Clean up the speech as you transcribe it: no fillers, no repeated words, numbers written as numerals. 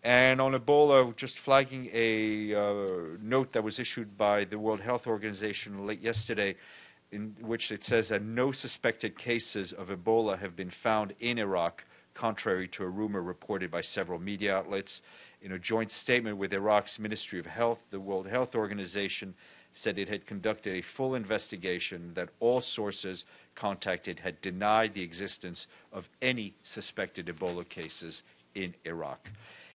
And on Ebola, just flagging a note that was issued by the World Health Organization late yesterday, in which it says that no suspected cases of Ebola have been found in Iraq, contrary to a rumor reported by several media outlets. In a joint statement with Iraq's Ministry of Health, the World Health Organization said it had conducted a full investigation, that all sources contacted had denied the existence of any suspected Ebola cases in Iraq.